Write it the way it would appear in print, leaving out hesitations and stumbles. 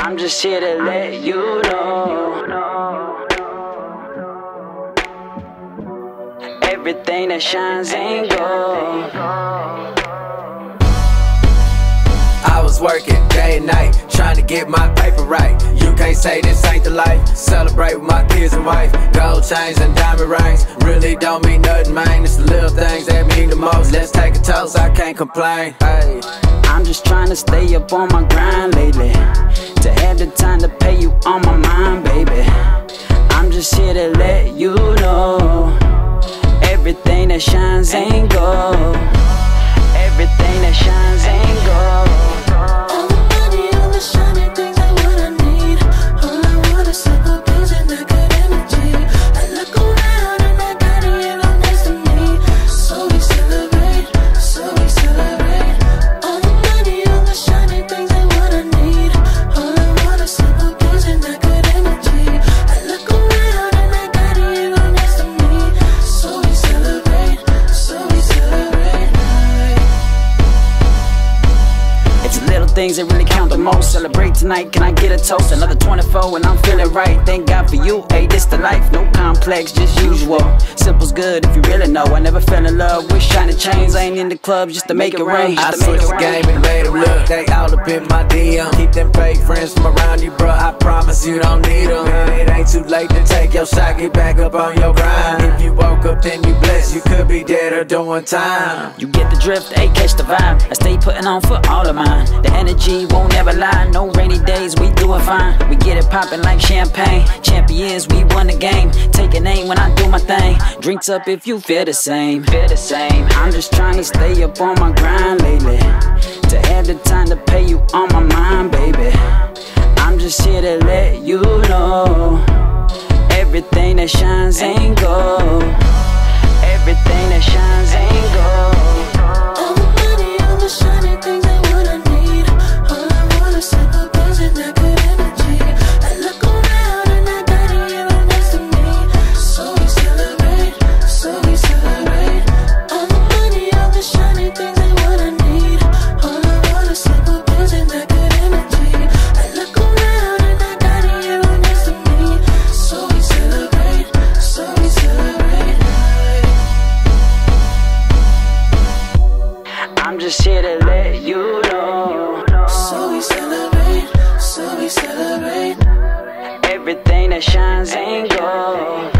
I'm just here to let you know everything that shines ain't gold. I was working day and night, trying to get my paper right. You can't say this ain't the life. Celebrate with my kids and wife. Gold chains and diamond rings really don't mean nothing, man. It's the little things that mean the most. Let's take a toast, I can't complain. Hey. I'm just trying to stay up on my grind lately, to have the time to pay you on my mind, baby. I'm just here to let you know everything that shines ain't gold. Everything that shines ain't gold. All the money, all the shiny things are what I need. All I want is simple bills and that good energy. I look around and I got it here right next to me. So we celebrate, so we celebrate. All the money, all the shiny things are what I need. All I want is simple bills and that good energy. I look around and I got it here right next to me. So we celebrate, so we celebrate. It's the little things that really count the most. Celebrate tonight, can I get a toast? Another 24 and I'm feeling right. Thank God for you, hey, this the life. No complex, just usual. Simple's good if you really know. I never fell in love with shiny chains. I ain't in the club just to make it rain. I switched the game and made them look. They all up in my DM. Keep them fake friends from around you, bruh. I promise you don't need them. It ain't too late to take your shot. Get back up on your grind. If you woke up, then you blessed. You could be dead or doing time. You get the drift, hey, catch the vibe. I stay putting on for all of mine. The energy won't never lie. No rainy days, we doing fine. We get it popping like champagne. Champions, we won the game. Take a name when I do my thing. Drinks up if you feel the same. Feel the same. I'm just trying to stay up on my grind lately, to have the time to pay you on my mind, baby. I'm just here to let you know everything that shines ain't gold. Everything that shines ain't gold. All the money, all the shiny things are what I need. All I want is simple bills and that good energy. I look around and I got it here right next to me. So we celebrate, so we celebrate. All the money, all the shiny things are what I need. All I want is simple bills and that good energy. I look around and I got it here right next to me. So we celebrate, so we celebrate. I'm just here to let you know. So we celebrate, so we celebrate. Everything that shines ain't gold.